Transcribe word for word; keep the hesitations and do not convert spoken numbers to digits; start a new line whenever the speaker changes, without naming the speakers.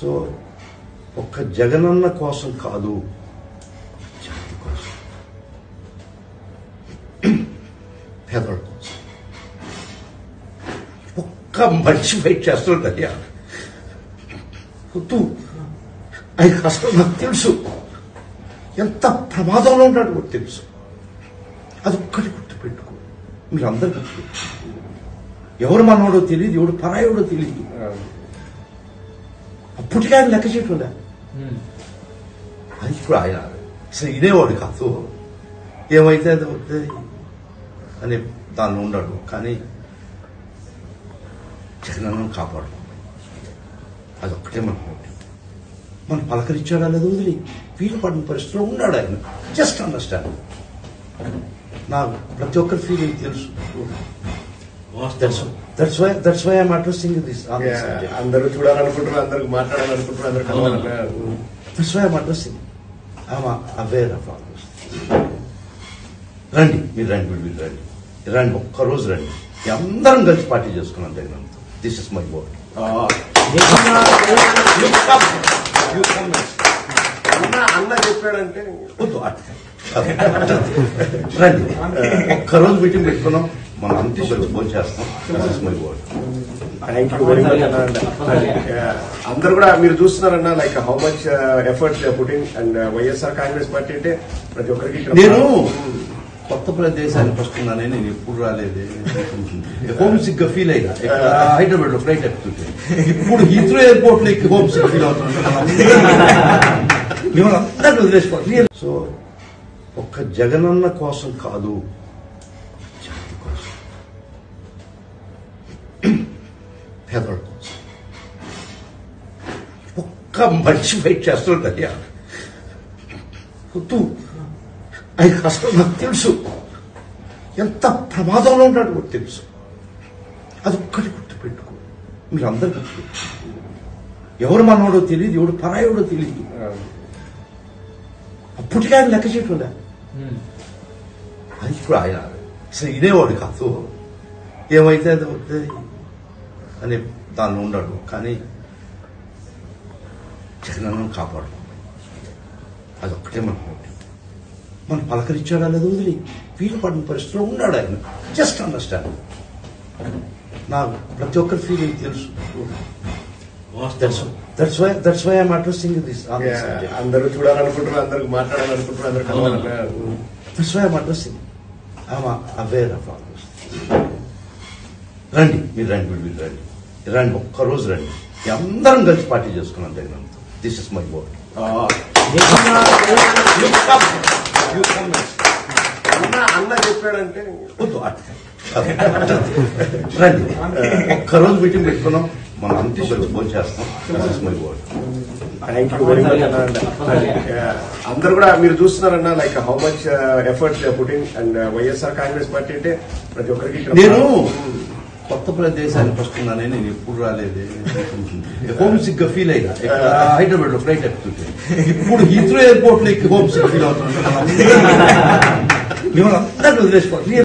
So ఒక్క జగనన్న కోసం కాదు, జాతి కోసం, పేదల కోసం ఒక్క మనిషి ఫైట్ చేస్తుంటయ్యా. వద్దు, ఆయన అసలు నాకు తెలుసు ఎంత ప్రమాదంలో ఉంటాడు కూడా తెలుసు. అది ఒక్కటి గుర్తుపెట్టుకో, మీరు అందరు గుర్తుపెట్టుకో. ఎవరు మనోడో తెలియదు, ఎవడు పరాయోడో తెలియదు. అప్పటికే ఆయన లెక్క చేయకుండా అది ఇప్పుడు ఆయన అసలు ఇదేవాడు కాదు, ఏమైతే అది అవుతుంది అని దానిలో ఉన్నాడు. కానీ జగనన్ను కాపాడు, అదొక్కటే మనకు మనం పలకరించాడా లేదా వదిలి వీలు పడిన పరిస్థితిలో ఉన్నాడు ఆయన. Just understand. నాకు ప్రతి ఒక్కరి ఫీలింగ్ తెలుసు. That's why that's why I'm addressing this.
అందరూ చూడాలనుకుంటున్నారు, అందరికి మాట్లాడాలనుకుంటున్నారు, అందరూ.
That's why I'm addressing. I'm aware of all this. రండి, మీరు రండి, మీరు రండి, రండి, ఒక్కరోజు రండి, అందరం కలిసి పార్టీ చేసుకున్నాం జగన్తో. This is my word.
అన్న చెప్పాడంటే
రండి, ఒక్కరోజు మీటింగ్ పెట్టుకున్నాం, మనం అంతా కలిసి ఫోన్ చేస్తాం. This is my word.
Thank you very much అన్న. అందరు కూడా మీరు చూస్తున్నారన్న, like how much efforts putting. And YSR Congress party అంటే ప్రతి ఒక్కరికి.
నేను కొత్త ప్రదేశానికి వస్తున్నానని నేను ఎప్పుడు రాలేదు. హోమ్ సిక్ గా ఫీల్ అయినా హైదరాబాద్ లో ఫ్లైట్ ఎక్కుతుంటే, ఇప్పుడు హీత్రో ఎయిర్పోర్ట్ లో హోమ్ సిక్ ఫీల్ అవుతున్నాను. మిమ్మల్ని అందరినీ వదిలేసుకోండి. సో ఒక్క జగనన్న కోసం కాదు, జాతి కోసం, పేదల కోసం ఒక్క మనిషి ఫైట్ చేస్తుంటయ్యా. వద్దు, ఆయన అసలు నాకు తెలుసు ఎంత ప్రమాదంలో ఉంటాడు కూడా తెలుసు. అది ఒక్కటి గుర్తుపెట్టుకో, మీరు అందరు గుర్తుపెట్టుకో. ఎవరు మనోడో తెలియదు, ఎవడు పరాయోడో తెలియదు. అప్పటికే ఆయన లెక్క చేయకుండా అది ఇప్పుడు ఆయన అసలు ఇదేవాడు కాదు, ఏమైతే అది అవుతుంది అని దానిలో ఉన్నాడు. కానీ జగనన్ను కాపాడు, అదొక్కటే మనకు. మనం పలకరించాడా లేదా వదిలి వీలు పడిన పరిస్థితిలో ఉన్నాడు ఆయన. Just understand. నాకు ప్రతి ఒక్కరి ఫీలింగ్ తెలుసు. That's why that's why I'm addressing this.
అందరూ చూడాలనుకుంటున్నారు, అందరికి మాట్లాడాలనుకుంటున్నారు, అందరూ.
That's why I'm addressing. I'm aware of all this. రండి, మీరు రండి, మీరు రండి, రండి, ఒక్కరోజు రండి, అందరం కలిసి పార్టీ చేసుకున్నాం జగన్తో. This is my word.
అన్న చెప్పాడంటే
రండి, ఒక్కరోజు మీటింగ్ పెట్టుకున్నాం, మనం అంతా కలిసి ఫోన్ చేస్తాం. This is my word.
Thank you very much అన్న. అందరు కూడా మీరు చూస్తున్నారన్న, like how much efforts putting. And YSR Congress party అంటే ప్రతి ఒక్కరికి.
నేను కొత్త ప్రదేశానికి వస్తున్నానని నేను ఎప్పుడు రాలేదు. హోమ్ సిక్ గా ఫీల్ అయినా హైదరాబాద్ లో ఫ్లైట్ ఎక్కుతుంటే, ఇప్పుడు హీత్రో ఎయిర్పోర్ట్ లో హోమ్ సిక్ ఫీల్ అవుతున్నాను. మిమ్మల్ని అందరినీ వదిలేసుకోండి.